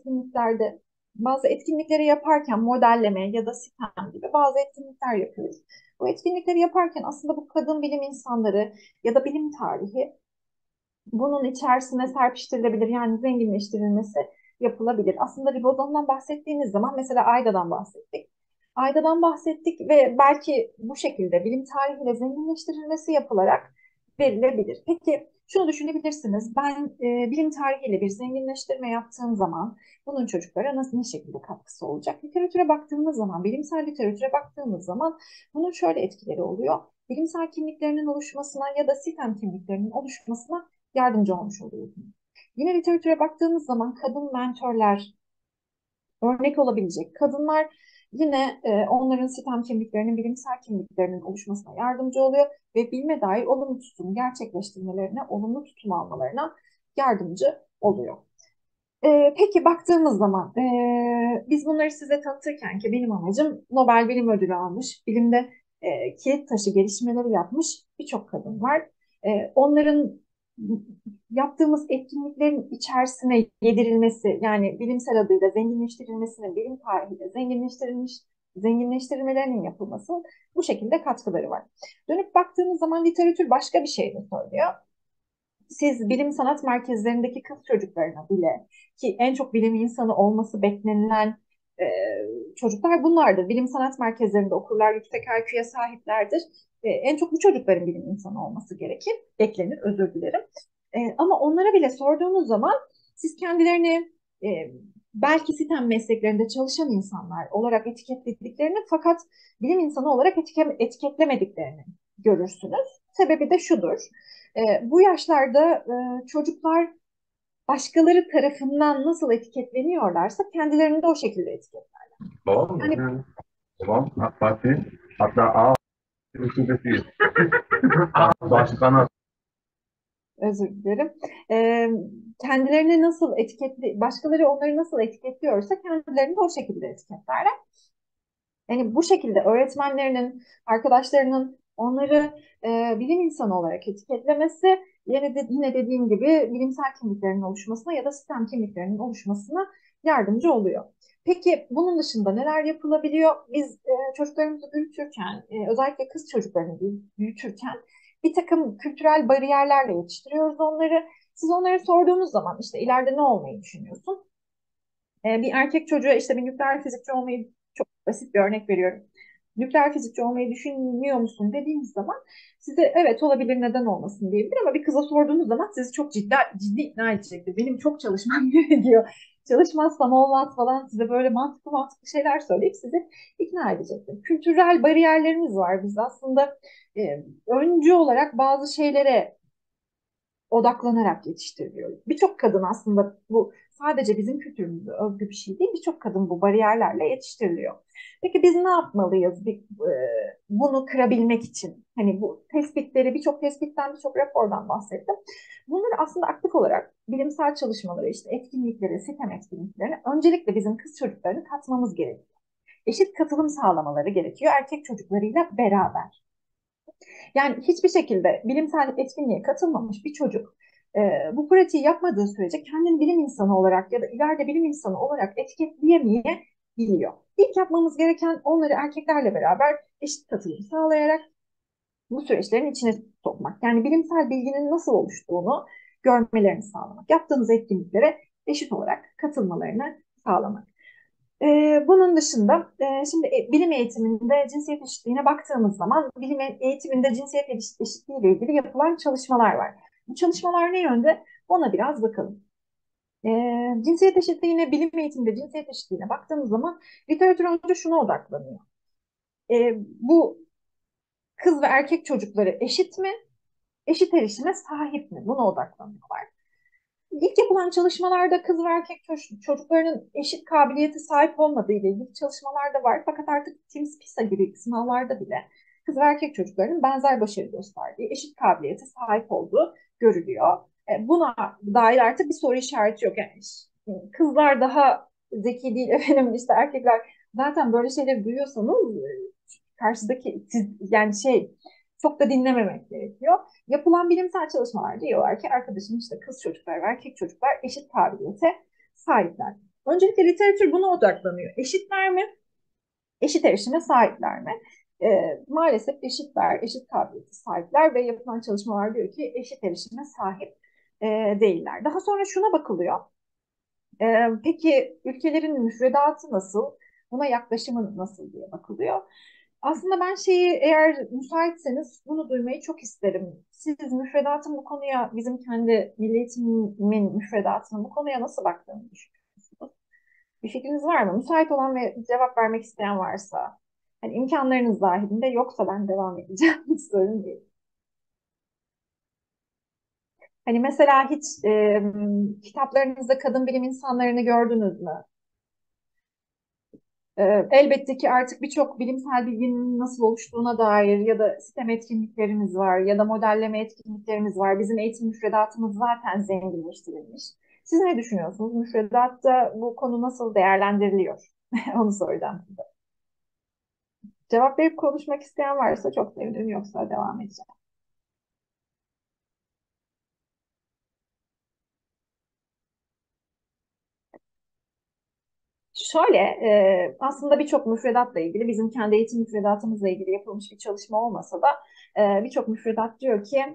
bazı etkinlikleri yaparken modelleme ya da sistem gibi bazı etkinlikler yapıyoruz. Bu etkinlikleri yaparken aslında bu kadın bilim insanları ya da bilim tarihi bunun içerisine serpiştirilebilir, yani zenginleştirilmesi yapılabilir. Aslında ribozomdan bahsettiğiniz zaman mesela Ayda'dan bahsettik. Ayda'dan bahsettik ve belki bu şekilde bilim tarihiyle zenginleştirilmesi yapılarak verilebilir. Peki şunu düşünebilirsiniz. Ben bilim tarihiyle bir zenginleştirme yaptığım zaman bunun çocuklara ne şekilde katkısı olacak? Literatüre baktığımız zaman, bilimsel literatüre baktığımız zaman bunun şöyle etkileri oluyor. Bilimsel kimliklerinin oluşmasına ya da sistem kimliklerinin oluşmasına yardımcı olmuş oluyorsunuz. Yine literatüre baktığımız zaman kadın mentörler örnek olabilecek kadınlar yine onların sistem kimliklerinin, bilimsel kimliklerinin oluşmasına yardımcı oluyor ve bilime dair olumlu tutum gerçekleştirmelerine, olumlu tutum almalarına yardımcı oluyor. Peki baktığımız zaman biz bunları size tanıtırken ki benim amacım Nobel Bilim Ödülü almış, bilimde kilit taşı gelişmeleri yapmış birçok kadın var. Onların yaptığımız etkinliklerin içerisine yedirilmesi, yani bilimsel adıyla zenginleştirilmesinin, bilim tarihiyle zenginleştirilmelerinin yapılması bu şekilde katkıları var. Dönüp baktığımız zaman literatür başka bir şey de söylüyor. Siz bilim sanat merkezlerindeki kız çocuklarına bile, ki en çok bilim insanı olması beklenilen e, çocuklar bunlardır. Bilim sanat merkezlerinde okurlar, yüksek IQ'ya sahiplerdir. En çok bu çocukların bilim insanı olması beklenir, özür dilerim. Ama onlara bile sorduğunuz zaman siz kendilerini e, belki sitem mesleklerinde çalışan insanlar olarak etiketlediklerini, fakat bilim insanı olarak etiketlemediklerini görürsünüz. Sebebi de şudur. Bu yaşlarda çocuklar başkaları tarafından nasıl etiketleniyorlarsa kendilerini de o şekilde etiketler. Babam mı? Yani Hı. Babam AK Parti hatta A düşüncesiyiz. Başkanı. özür dilerim. E, Kendilerini nasıl başkaları onları nasıl etiketliyorsa kendilerini de o şekilde etiketlerler. Yani bu şekilde öğretmenlerinin, arkadaşlarının onları bilim insanı olarak etiketlemesi yine dediğim gibi bilimsel kimliklerin oluşmasına ya da sistem kimliklerinin oluşmasına yardımcı oluyor. Peki bunun dışında neler yapılabiliyor? Biz çocuklarımızı büyütürken, özellikle kız çocuklarını büyütürken bir takım kültürel bariyerlerle yetiştiriyoruz onları. Siz onlara sorduğunuz zaman işte ileride ne olmayı düşünüyorsun? Bir erkek çocuğa işte bir nükleer fizikçi olmayı, çok basit bir örnek veriyorum. Nükleer fizikçi olmayı düşünmüyor musun dediğiniz zaman size evet olabilir, neden olmasın diyebilir, ama bir kıza sorduğunuz zaman sizi çok ciddi ikna edecektir. Benim çok çalışmam gerekiyor. Çalışmazsam olmaz falan, size böyle mantıklı şeyler söyleyip sizi ikna edecektir. Kültürel bariyerlerimiz var. Biz aslında öncü olarak bazı şeylere odaklanarak yetiştiriliyor. Birçok kadın aslında, bu sadece bizim kültürümüze özgü bir şey değil, birçok kadın bu bariyerlerle yetiştiriliyor. Peki biz ne yapmalıyız bunu kırabilmek için? Hani bu tespitleri, birçok rapordan bahsettim. Bunları aslında aktif olarak bilimsel çalışmaları, işte etkinlikleri, sitem etkinliklerini öncelikle bizim kız çocuklarını katmamız gerekiyor. Eşit katılım sağlamaları gerekiyor erkek çocuklarıyla beraber. Yani hiçbir şekilde bilimsel etkinliğe katılmamış bir çocuk bu pratiği yapmadığı sürece kendini bilim insanı olarak ya da ileride bilim insanı olarak etiketleyemeyebiliyor. İlk yapmamız gereken onları erkeklerle beraber eşit katılım sağlayarak bu süreçlerin içine sokmak. Yani bilimsel bilginin nasıl oluştuğunu görmelerini sağlamak. Yaptığınız etkinliklere eşit olarak katılmalarını sağlamak. Bunun dışında şimdi bilim eğitiminde cinsiyet eşitliğine baktığımız zaman bilim eğitiminde cinsiyet eşitliği ile ilgili yapılan çalışmalar var. Bu çalışmalar ne yönde? Ona biraz bakalım. Cinsiyet eşitliğine, bilim eğitiminde cinsiyet eşitliğine baktığımız zaman literatür önce şuna odaklanıyor. Bu kız ve erkek çocukları eşit mi? Eşit erişime sahip mi? Buna odaklanıyorlar. İlk yapılan çalışmalarda kız ve erkek çocuklarının eşit kabiliyete sahip olmadığı ile ilgili çalışmalar da var. Fakat artık TIMSS, PISA gibi sınavlarda bile kız ve erkek çocuklarının benzer başarı gösterdiği, eşit kabiliyete sahip olduğu görülüyor. Buna dair artık bir soru işareti yok. Yani kızlar daha zeki değil efendim, işte erkekler, zaten böyle şeyleri duyuyorsanız karşıdaki yani çok da dinlememek gerekiyor. Yapılan bilimsel çalışmalar diyorlar ki arkadaşım işte kız çocuklar ve erkek çocuklar eşit kabiliyete sahipler. Öncelikle literatür buna odaklanıyor. Eşitler mi? Eşit erişime sahipler mi? Maalesef eşitler, eşit kabiliyete sahipler ve yapılan çalışmalar diyor ki eşit erişime sahip değiller. Daha sonra şuna bakılıyor. Peki ülkelerin müfredatı nasıl? Buna yaklaşımı nasıl diye bakılıyor. Aslında ben eğer müsaitseniz bunu duymayı çok isterim. Siz müfredatın bu konuya, bizim kendi milli eğitimin müfredatının bu konuya nasıl baktığını düşünüyorsunuz? Bir fikriniz var mı? Müsait olan ve cevap vermek isteyen varsa. Hani imkanlarınız dahilinde, yoksa ben devam edeceğim. Hiç sorun değil. Hani mesela hiç kitaplarınızda kadın bilim insanlarını gördünüz mü? Elbette ki artık birçok bilimsel bilginin nasıl oluştuğuna dair ya da sistem etkinliklerimiz var ya da modelleme etkinliklerimiz var. Bizim eğitim müfredatımız zaten zenginleştirilmiş. Siz ne düşünüyorsunuz? Müfredatta bu konu nasıl değerlendiriliyor? Onu soracağım size. Cevap verip konuşmak isteyen varsa çok sevinirim, yoksa devam edeceğim. Şöyle, aslında birçok müfredatla ilgili, bizim kendi eğitim müfredatımızla ilgili yapılmış bir çalışma olmasa da birçok müfredat diyor ki,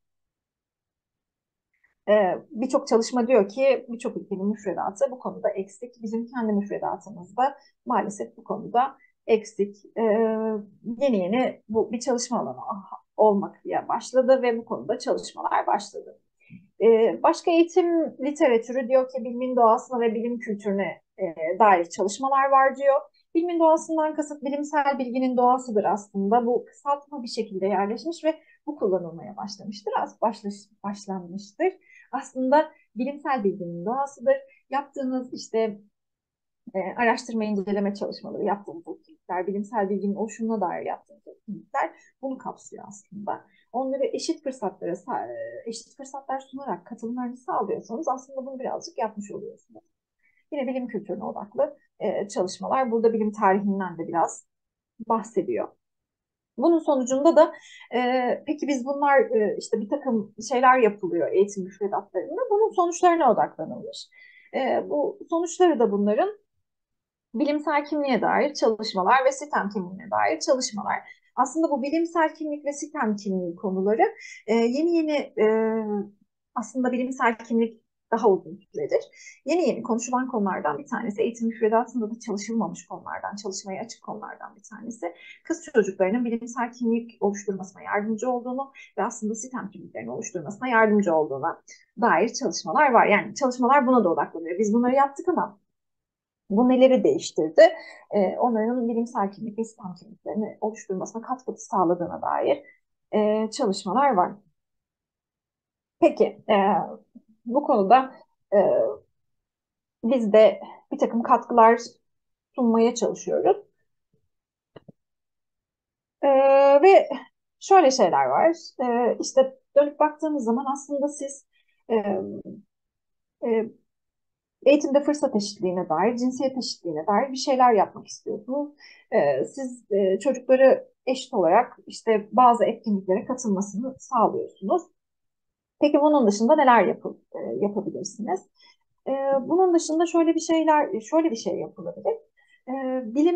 birçok çalışma diyor ki birçok ülkenin müfredatı bu konuda eksik. Bizim kendi müfredatımızda maalesef bu konuda eksik. Yeni yeni bu bir çalışma alanı olmak diye başladı ve bu konuda çalışmalar başladı. Başka eğitim literatürü diyor ki bilimin doğasına ve bilim kültürüne dair çalışmalar var diyor. Bilimin doğasından kasıt bilimsel bilginin doğasıdır aslında. Bu kısaltma bir şekilde yerleşmiş ve bu kullanılmaya başlamıştır. Başlanmıştır. Aslında bilimsel bilginin doğasıdır. Yaptığınız işte araştırma inceleme çalışmaları, yaptığınız etkinlikler, bilimsel bilginin oluşumuna dair yaptığınız etkinlikler bunu kapsıyor aslında. Onları eşit fırsatlar sunarak katılımlarını sağlıyorsanız aslında bunu birazcık yapmış oluyorsunuz. Yine bilim kültürüne odaklı çalışmalar. Burada bilim tarihinden de biraz bahsediyor. Bunun sonucunda da peki biz bunlar işte bir takım şeyler yapılıyor eğitim müfredatlarında. Bunun sonuçlarına odaklanılmış. Bu sonuçları da bunların bilimsel kimliğe dair çalışmalar ve sistem kimliğine dair çalışmalar. Aslında bu bilimsel kimlik ve sistem kimliği konuları yeni yeni aslında bilimsel kimlik daha uzun süredir. Yeni yeni konuşulan konulardan bir tanesi, eğitim müfredatında da çalışılmamış konulardan, çalışmaya açık konulardan bir tanesi. Kız çocuklarının bilimsel kimlik oluşturmasına yardımcı olduğunu ve aslında sistem kimliklerini oluşturmasına yardımcı olduğuna dair çalışmalar var. Yani çalışmalar buna da odaklanıyor. Biz bunları yaptık ama bu neleri değiştirdi? Onların bilimsel kimlik ve sistem kimliklerini oluşturmasına katkı sağladığına dair çalışmalar var. Peki, bu konuda e, biz de bir takım katkılar sunmaya çalışıyoruz. E, Ve şöyle şeyler var. İşte dönüp baktığımız zaman aslında siz e, e, eğitimde fırsat eşitliğine dair, cinsiyet eşitliğine dair bir şeyler yapmak istiyorsunuz. Siz çocukları eşit olarak işte bazı etkinliklere katılmasını sağlıyorsunuz. Peki bunun dışında neler yapabilirsiniz? Bunun dışında şöyle bir şey yapılabilir. Bilim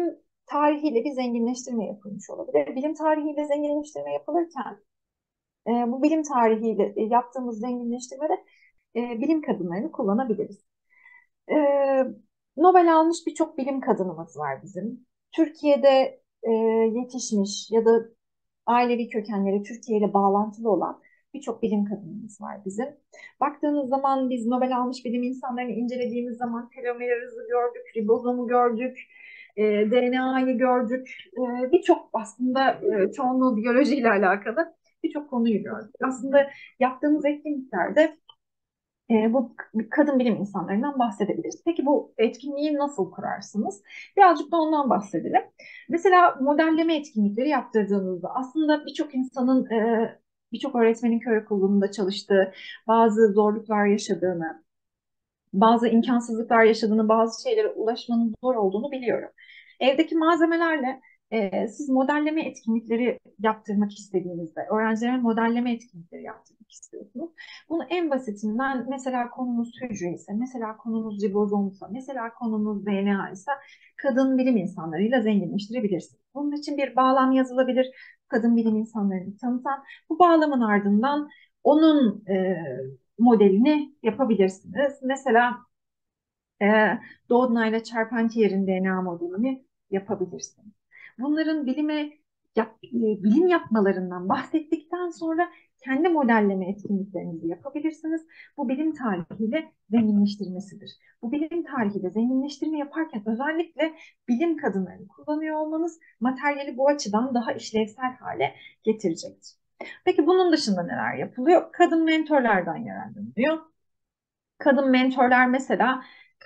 tarihiyle bir zenginleştirme yapılmış olabilir. Bilim tarihiyle zenginleştirme yapılırken bu bilim tarihiyle yaptığımız zenginleştirmede bilim kadınlarını kullanabiliriz. E, Nobel almış birçok bilim kadınımız var bizim. Türkiye'de yetişmiş ya da ailevi kökenleri Türkiye ile bağlantılı olan birçok bilim kadınımız var bizim. Baktığınız zaman biz Nobel almış bilim insanlarını incelediğimiz zaman telomeri hızı gördük, ribozomu gördük, DNA'yı gördük. Birçok aslında çoğunluğu biyolojiyle alakalı birçok konuyu gördük. Aslında yaptığımız etkinliklerde bu kadın bilim insanlarından bahsedebiliriz. Peki bu etkinliği nasıl kurarsınız? Birazcık da ondan bahsedelim. Mesela modelleme etkinlikleri yaptırdığınızda aslında birçok insanın, birçok öğretmenin köy okulunda çalıştığı, bazı zorluklar yaşadığını, bazı imkansızlıklar yaşadığını, bazı şeylere ulaşmanın zor olduğunu biliyorum. Evdeki malzemelerle siz modelleme etkinlikleri yaptırmak istediğinizde, öğrencilere modelleme etkinlikleri yaptırmak istiyorsunuz. Bunu en basitinden mesela konumuz hücre ise, mesela konumuz ribozomsa, mesela konumuz DNA ise kadın bilim insanlarıyla zenginleştirebilirsiniz. Bunun için bir bağlam yazılabilir, kadın bilim insanlarını tanıtan. Bu bağlamın ardından onun modelini yapabilirsiniz. Mesela e, Doudna ile Charpentier'in DNA modelini yapabilirsiniz. Bunların bilim yapmalarından bahsettikten sonra kendi modelleme etkinliklerinizi yapabilirsiniz. Bu bilim tarihiyle zenginleştirmesidir. Bu bilim tarihiyle zenginleştirme yaparken özellikle bilim kadınlarını kullanıyor olmanız materyali bu açıdan daha işlevsel hale getirecektir. Peki bunun dışında neler yapılıyor? Kadın mentorlardan yararlanılıyor. Kadın mentorlar mesela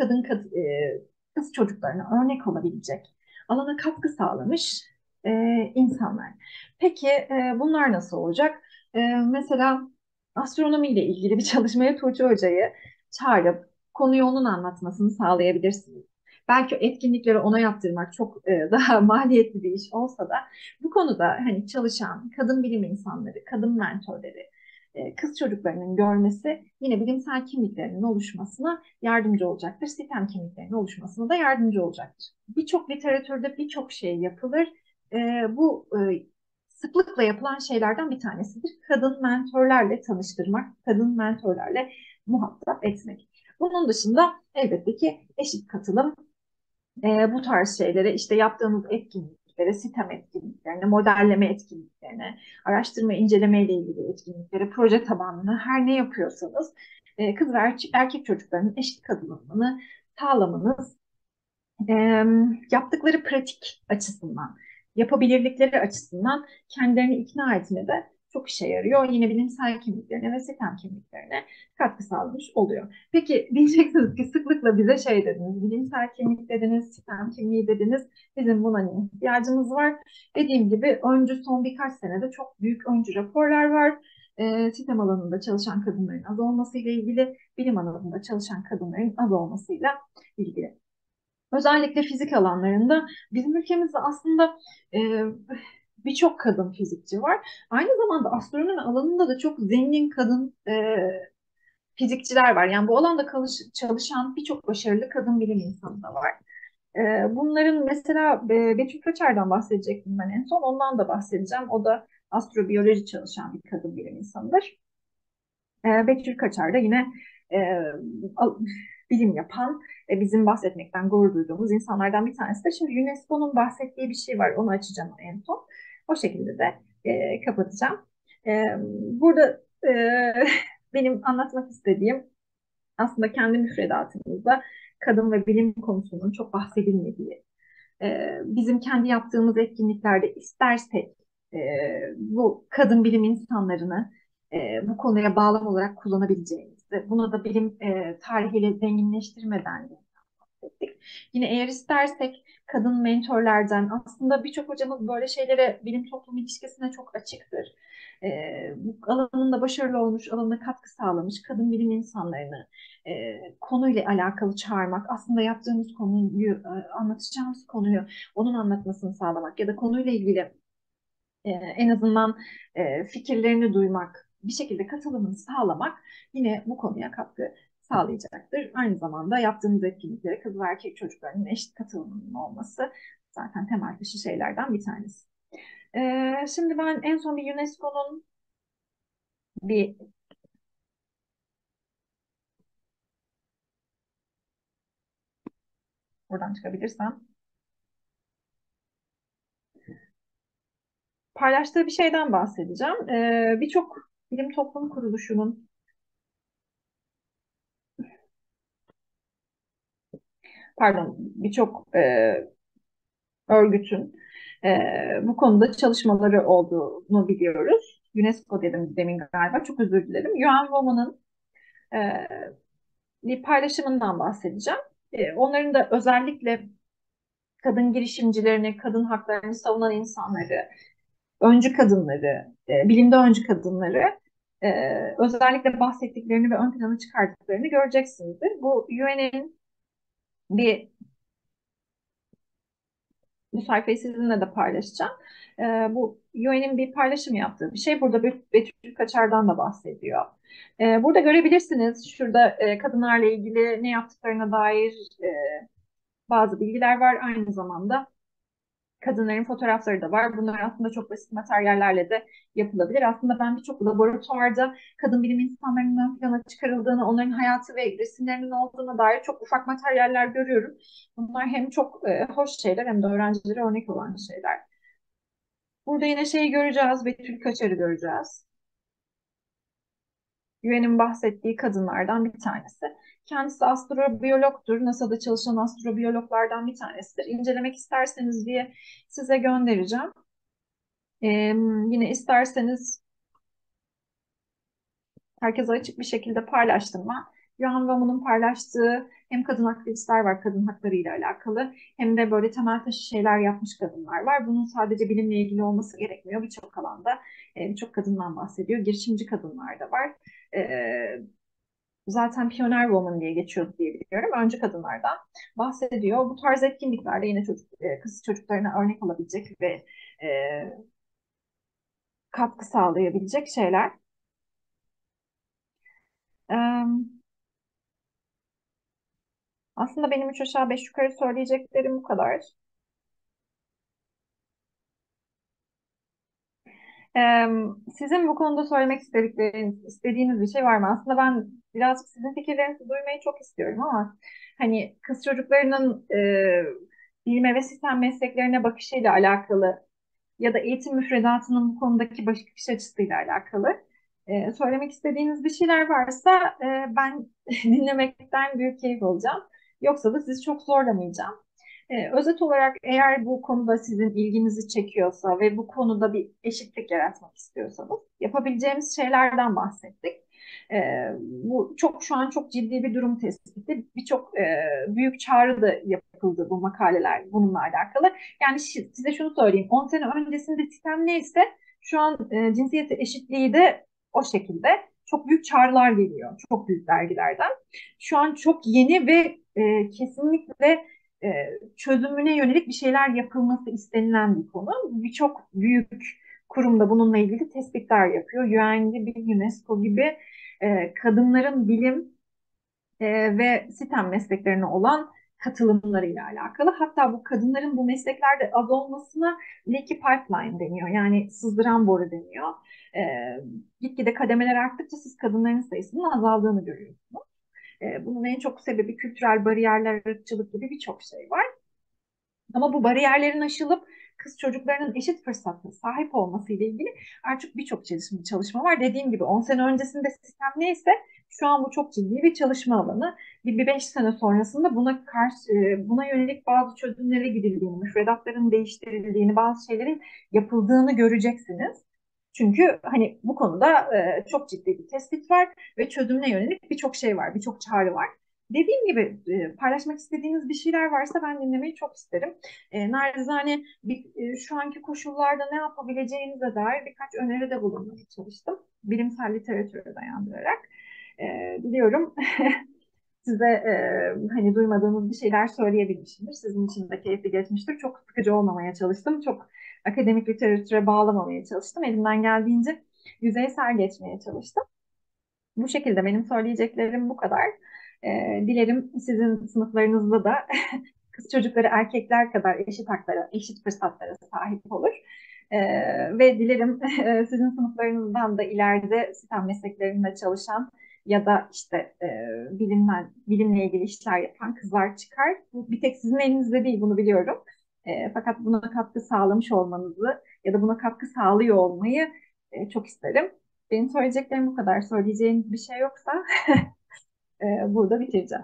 kız çocuklarına örnek olabilecek, alana katkı sağlamış e, insanlar. Peki bunlar nasıl olacak? Mesela astronomiyle ilgili bir çalışmaya Tuğçe Hoca'yı çağırıp konuyu onun anlatmasını sağlayabilirsiniz. Belki etkinlikleri ona yaptırmak çok daha maliyetli bir iş olsa da bu konuda hani çalışan kadın bilim insanları, kadın mentorları, kız çocuklarının görmesi yine bilimsel kimliklerinin oluşmasına yardımcı olacaktır. Sistem kimliklerinin oluşmasına da yardımcı olacaktır. Birçok literatürde birçok şey yapılır. E, Bu sıklıkla yapılan şeylerden bir tanesidir. Kadın mentorlarla tanıştırmak, kadın mentorlarla muhatap etmek. Bunun dışında elbette ki eşit katılım, bu tarz şeylere işte yaptığımız etkinliklere, sistem etkinliklerine, modelleme etkinliklerine, araştırma inceleme ile ilgili etkinliklere, proje tabanlı her ne yapıyorsanız kız ve erkek çocuklarının eşit katılımını sağlamanız yaptıkları pratik açısından, yapabilirlikleri açısından kendilerini ikna etmede çok işe yarıyor. Yine bilimsel kimliklerine ve sistem kimliklerine katkı sağlamış oluyor. Peki diyeceksiniz ki sıklıkla bize şey dediniz, bilimsel kimlik dediniz, sistem kimliği dediniz. Bizim buna niye ihtiyacımız var? Dediğim gibi son birkaç senede çok büyük öncü raporlar var. Sistem alanında çalışan kadınların az olmasıyla ilgili, bilim alanında çalışan kadınların az olmasıyla ilgili. Özellikle fizik alanlarında bizim ülkemizde aslında e, birçok kadın fizikçi var. Aynı zamanda astronomi alanında da çok zengin kadın fizikçiler var. Yani bu alanda çalışan birçok başarılı kadın bilim insanı da var. Bunların mesela Betül Kaçar'dan bahsedecektim ben en son. Ondan da bahsedeceğim. O da astrobiyoloji çalışan bir kadın bilim insanıdır. Betül Kaçar da yine e, bilim yapan, bizim bahsetmekten gurur duyduğumuz insanlardan bir tanesidir. Şimdi UNESCO'nun bahsettiği bir şey var, onu açacağım en son. O şekilde de kapatacağım. Burada benim anlatmak istediğim aslında kendi müfredatımızda kadın ve bilim konusunun çok bahsedilmediği, bizim kendi yaptığımız etkinliklerde istersek e, bu kadın bilim insanlarını bu konuya bağlam olarak kullanabileceğimiz, buna da bilim tarihiyle zenginleştirmeden bahsettik. Yine eğer istersek kadın mentorlardan aslında birçok hocamız böyle şeylere bilim toplum ilişkisine çok açıktır. Bu alanında başarılı olmuş, alanına katkı sağlamış kadın bilim insanlarını konuyla alakalı çağırmak, aslında yaptığımız konuyu, anlatacağımız konuyu onun anlatmasını sağlamak ya da konuyla ilgili en azından fikirlerini duymak, bir şekilde katılımını sağlamak yine bu konuya katkı sağlayacaktır. Aynı zamanda yaptığımız etkinliklere kız ve erkek çocuklarının eşit katılımının olması zaten temel dışı şeylerden bir tanesi. Şimdi ben en son bir UNESCO'nun bir buradan çıkabilirsem paylaştığı bir şeyden bahsedeceğim. Birçok bilim toplum kuruluşunun birçok örgütün bu konuda çalışmaları olduğunu biliyoruz. UNESCO dedim demin galiba, çok özür dilerim. UN Women'ın e, bir paylaşımından bahsedeceğim. Onların da özellikle kadın girişimcilerini, kadın haklarını savunan insanları, öncü kadınları, bilimde öncü kadınları özellikle bahsettiklerini ve ön plana çıkardıklarını göreceksinizdir. Bu UN'in bir bu sayfayı sizinle de paylaşacağım. Bu UN'in bir paylaşım yaptığı bir şey. Burada Betül Kaçar'dan da bahsediyor. Burada görebilirsiniz. Şurada kadınlarla ilgili ne yaptıklarına dair bazı bilgiler var. Aynı zamanda kadınların fotoğrafları da var. Bunlar aslında çok basit materyallerle de yapılabilir. Aslında ben birçok laboratuvarda kadın bilim insanlarının ön plana çıkarıldığını, onların hayatı ve resimlerinin olduğuna dair çok ufak materyaller görüyorum. Bunlar hem çok hoş şeyler hem de öğrencilere örnek olan şeyler. Burada yine şeyi göreceğiz, Betül Kaçar'ı göreceğiz. UN'in bahsettiği kadınlardan bir tanesi. Kendisi astrobiyologtur. NASA'da çalışan astrobiyologlardan bir tanesidir. İncelemek isterseniz diye size göndereceğim. Yine isterseniz herkese açık bir şekilde paylaştım ben. Johan Vamon'un paylaştığı hem kadın aktivistler var kadın hakları ile alakalı hem de böyle temel taşı şeyler yapmış kadınlar var. Bunun sadece bilimle ilgili olması gerekmiyor. Birçok alanda birçok kadından bahsediyor. Girişimci kadınlar da var. Zaten Pioneer Woman diye geçiyordu diye biliyorum. Öncü kadınlardan bahsediyor. Bu tarz etkinliklerde yine kız çocuklarına örnek olabilecek ve e, katkı sağlayabilecek şeyler. Aslında benim üç aşağı beş yukarı söyleyeceklerim bu kadar. Ee, Sizin bu konuda söylemek istediğiniz bir şey var mı? Aslında ben birazcık sizin fikirlerinizi duymayı çok istiyorum ama hani kız çocuklarının bilime ve sistem mesleklerine bakışıyla alakalı ya da eğitim müfredatının bu konudaki bakış açısıyla alakalı söylemek istediğiniz bir şeyler varsa ben dinlemekten büyük keyif alacağım. Yoksa da sizi çok zorlamayacağım. Özet olarak eğer bu konuda sizin ilginizi çekiyorsa ve bu konuda bir eşitlik yaratmak istiyorsanız yapabileceğimiz şeylerden bahsettik. Bu şu an çok ciddi bir durum tespiti. Birçok büyük çağrı da yapıldı bu makaleler bununla alakalı. Yani size şunu söyleyeyim. 10 sene öncesinde sistem neyse şu an cinsiyet eşitliği de o şekilde. Çok büyük çağrılar geliyor. Çok büyük dergilerden. Şu an çok yeni ve kesinlikle çözümüne yönelik bir şeyler yapılması istenilen bir konu. Birçok büyük kurumda bununla ilgili tespitler yapıyor. UN gibi, UNESCO gibi kadınların bilim ve STEM mesleklerine olan katılımlarıyla alakalı. Hatta bu kadınların bu mesleklerde az olmasına leaky pipeline deniyor. Yani sızdıran boru deniyor. E, Gitgide kademeler arttıkça siz kadınların sayısının azaldığını görüyorsunuz. Bunun en çok sebebi kültürel bariyerler, ırkçılık gibi birçok şey var. Ama bu bariyerlerin aşılıp kız çocuklarının eşit fırsata sahip olması ile ilgili artık birçok çalışma var. Dediğim gibi 10 sene öncesinde sistem neyse şu an bu çok ciddi bir çalışma alanı. Bir 5 sene sonrasında buna yönelik bazı çözümlere gidildiğini, müfredatların değiştirildiğini, bazı şeylerin yapıldığını göreceksiniz. Çünkü hani bu konuda çok ciddi bir tespit var ve çözümüne yönelik birçok şey var, birçok çağrı var. Dediğim gibi paylaşmak istediğiniz bir şeyler varsa ben dinlemeyi çok isterim. Narizane şu anki koşullarda ne yapabileceğinize dair birkaç öneride bulunmaya çalıştım. Bilimsel literatüre dayandırarak. Biliyorum size hani duymadığınız bir şeyler söyleyebilmişimdir. Sizin için de keyifli geçmiştir. Çok sıkıcı olmamaya çalıştım. Çok akademik literatüre bağlamamaya çalıştım. Elimden geldiğince yüzeysel geçmeye çalıştım. Bu şekilde benim söyleyeceklerim bu kadar. Dilerim sizin sınıflarınızda da kız çocukları erkekler kadar eşit haklara, eşit fırsatlara sahip olur. Ve dilerim sizin sınıflarınızdan da ileride STEM mesleklerinde çalışan ya da işte bilimle ilgili işler yapan kızlar çıkar. Bu bir tek sizin elinizde değil, bunu biliyorum. Fakat buna katkı sağlamış olmanızı ya da buna katkı sağlıyor olmayı çok isterim. Benim söyleyeceklerim bu kadar. Söyleyeceğiniz bir şey yoksa burada bitireceğim.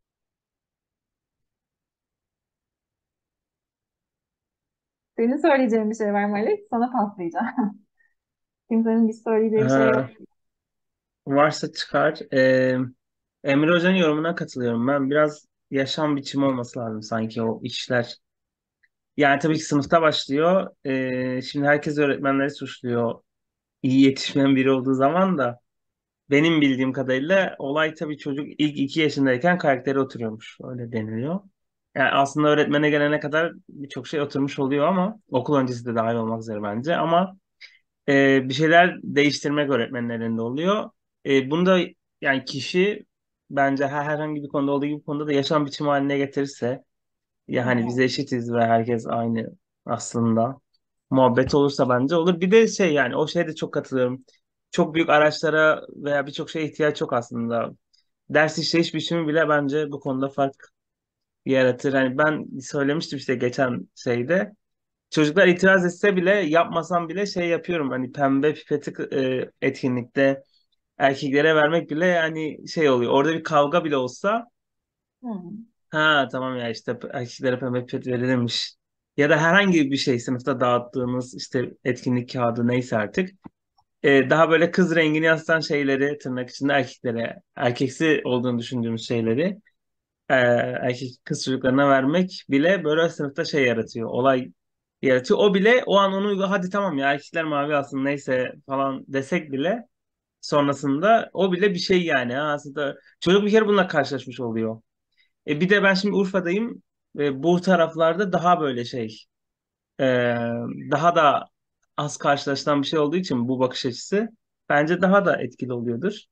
Senin söyleyeceğin bir şey var mı Ali? Sana paslayacağım. Kimsenin bir söyleyeceği bir şey yok. Ha, varsa çıkar. Emre Hoca'nın yorumuna katılıyorum. Ben biraz yaşam biçimi olması lazım sanki o işler. Yani tabii ki sınıfta başlıyor. Şimdi herkes öğretmenleri suçluyor. İyi yetişmeyen biri olduğu zaman da benim bildiğim kadarıyla olay tabii çocuk ilk 2 yaşındayken karakteri oturuyormuş. Öyle deniliyor. Yani aslında öğretmene gelene kadar birçok şey oturmuş oluyor ama okul öncesi de dahil olmak üzere bence. Ama bir şeyler değiştirmek öğretmenin elinde oluyor. Bunda yani kişi bence herhangi bir konuda olduğu gibi bir konuda da yaşam biçimi haline getirirse ya hani biz Evet. eşitiz ve herkes aynı aslında muhabbet olursa bence olur. Bir de şey yani o şeye de çok katılıyorum. Çok büyük araçlara veya birçok şeye ihtiyaç yok aslında. Ders işleyiş biçimi bile bence bu konuda fark yaratır. Hani ben söylemiştim işte geçen şeyde. Çocuklar itiraz etse bile yapmasam bile şey yapıyorum. Hani pembe pipeti etkinlikte erkeklere vermek bile yani şey oluyor. Orada bir kavga bile olsa Hmm. ha tamam ya işte erkeklere pembe pipet verilmiş. Ya da herhangi bir şey sınıfta dağıttığınız işte etkinlik kağıdı neyse artık. Daha böyle kız rengini yansıtan şeyleri tırnak içinde erkeklere, erkeksi olduğunu düşündüğümüz şeyleri erkek kız çocuklarına vermek bile böyle sınıfta şey yaratıyor. Olay yaratıyor. O bile o an onu hadi tamam ya erkekler mavi alsın neyse falan desek bile sonrasında o bile bir şey yani. Ha, aslında çocuk bir kere bununla karşılaşmış oluyor. Bir de ben şimdi Urfa'dayım. Bu taraflarda daha böyle şey e, daha da az karşılaşılan bir şey olduğu için bu bakış açısı bence daha da etkili oluyordur.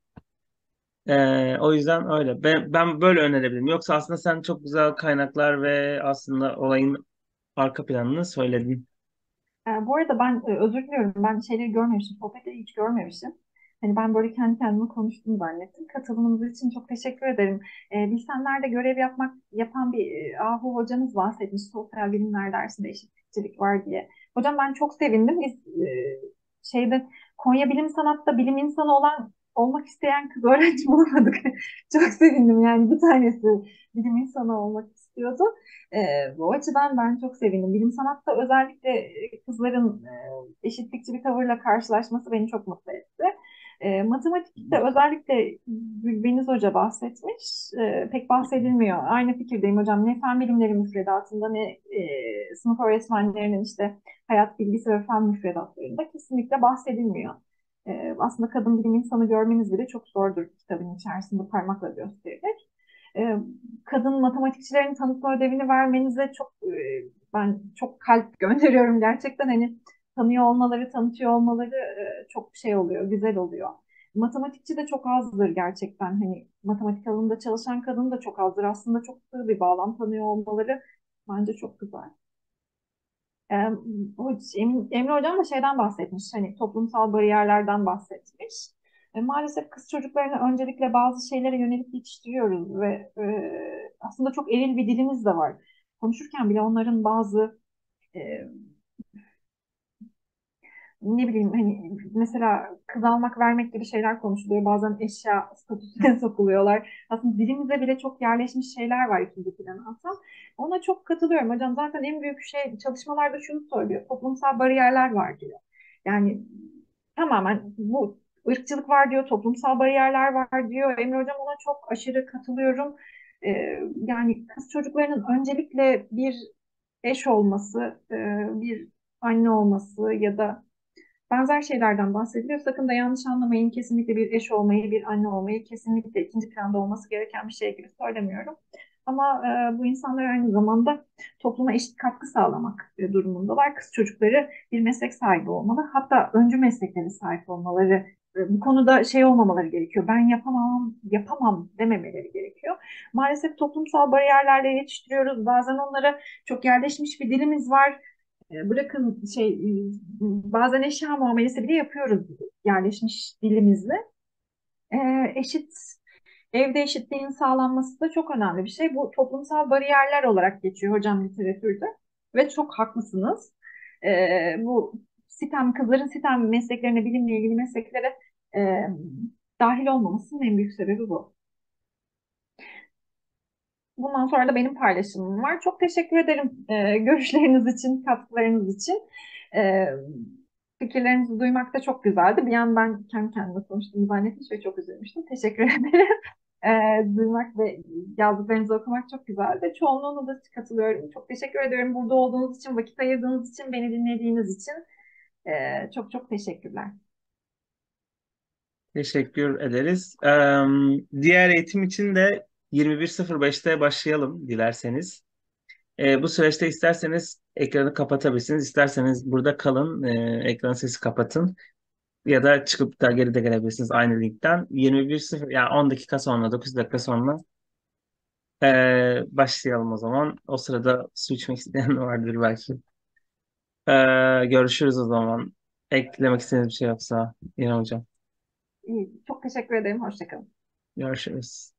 O yüzden öyle. Ben böyle önerebilirim. Yoksa aslında sen çok güzel kaynaklar ve aslında olayın arka planını söyledin. Bu arada ben özür diliyorum. Ben şeyleri görmemişim. Sohbetleri hiç görmemişim. Hani ben böyle kendi kendime konuştum zannettim. Katılımınız için çok teşekkür ederim. Bilsenler'de görev yapan bir Ahu hocamız bahsetmiş. Sosyal bilimler dersinde eşitlikçilik var diye. Hocam ben çok sevindim. Biz şeyde Konya Bilim Sanat'ta bilim insanı olmak isteyen kız öğrenci bulamadık. Çok sevindim yani bir tanesi bilim insanı olmak istiyordu. Bu açıdan ben çok sevindim. Bilim sanatta özellikle kızların eşitlikçi bir tavırla karşılaşması beni çok mutlu etti. Matematikte özellikle Gülbeniz Hoca bahsetmiş. Pek bahsedilmiyor. Aynı fikirdeyim hocam. Ne fen bilimleri müfredatında ne sınıf öğretmenlerinin işte hayat bilgisi ve fen müfredatlarında kesinlikle bahsedilmiyor. Aslında kadın bilim insanı görmeniz bile çok zordur kitabın içerisinde parmakla gösterilir. E, Kadın matematikçilerin tanıtma ödevini vermenize ben çok kalp gönderiyorum gerçekten hani tanıyor olmaları, tanıtıyor olmaları çok şey oluyor, güzel oluyor. Matematikçi de çok azdır gerçekten hani matematik alanında çalışan kadın da çok azdır. Aslında çok sığ bir bağlam tanıyor olmaları bence çok güzel. Ee, Emre Hocam da şeyden bahsetmiş, hani toplumsal bariyerlerden bahsetmiş. Maalesef kız çocuklarını öncelikle bazı şeylere yönelik yetiştiriyoruz ve aslında çok eril bir dilimiz de var. Konuşurken bile onların bazı e, ne bileyim hani mesela kız almak vermek gibi şeyler konuşuluyor. Bazen eşya statüsüne sokuluyorlar. Aslında dilimize bile çok yerleşmiş şeyler var ikinci plana atsam. Ona çok katılıyorum hocam. Zaten en büyük şey çalışmalarda şunu söylüyor. Toplumsal bariyerler var diyor. Yani tamamen bu ırkçılık var diyor, toplumsal bariyerler var diyor. Emre hocam ona çok aşırı katılıyorum. Yani kız çocuklarının öncelikle bir eş olması, bir anne olması ya da benzer şeylerden bahsediliyor. Sakın da yanlış anlamayın. Kesinlikle bir eş olmayı, bir anne olmayı kesinlikle ikinci planda olması gereken bir şey gibi söylemiyorum. Ama bu insanlar aynı zamanda topluma eşit katkı sağlamak durumundalar. Kız çocukları bir meslek sahibi olmalı. Hatta öncü mesleklere sahip olmaları Bu konuda şey olmamaları gerekiyor. Ben yapamam dememeleri gerekiyor. Maalesef toplumsal bariyerlerle yetiştiriyoruz. Bazen onlara çok yerleşmiş bir dilimiz var. Bırakın bazen eşya muamelesi bile yapıyoruz yerleşmiş dilimizle. Eşit Evde eşitliğin sağlanması da çok önemli bir şey. Bu toplumsal bariyerler olarak geçiyor hocam literatürde ve çok haklısınız. Bu kızların sitem mesleklerine, bilimle ilgili mesleklere e, dahil olmamasının en büyük sebebi bu. Bundan sonra da benim paylaşımım var. Çok teşekkür ederim görüşleriniz için, katkılarınız için. E, Fikirlerinizi duymak da çok güzeldi. Bir an ben kendi kendime konuştuğumu zannetmiş ve çok üzülmüştüm. Teşekkür ederim. Duymak ve yazdıklarınızı okumak çok güzeldi. Çoğunluğuna da katılıyorum. Çok teşekkür ediyorum burada olduğunuz için, vakit ayırdığınız için, beni dinlediğiniz için. Çok çok teşekkürler. Teşekkür ederiz. Diğer eğitim için de 21.05'te başlayalım dilerseniz. Bu süreçte isterseniz ekranı kapatabilirsiniz. İsterseniz burada kalın, ekran sesi kapatın. Ya da çıkıp da geri de gelebilirsiniz aynı linkten. 21.0 yani 10 dakika sonra, 9 dakika sonra başlayalım o zaman. O sırada su içmek isteyen vardır belki. Görüşürüz o zaman. Eklemek istediğiniz bir şey yoksa yine hocam. Çok teşekkür ederim. Hoşça kalın. Görüşürüz.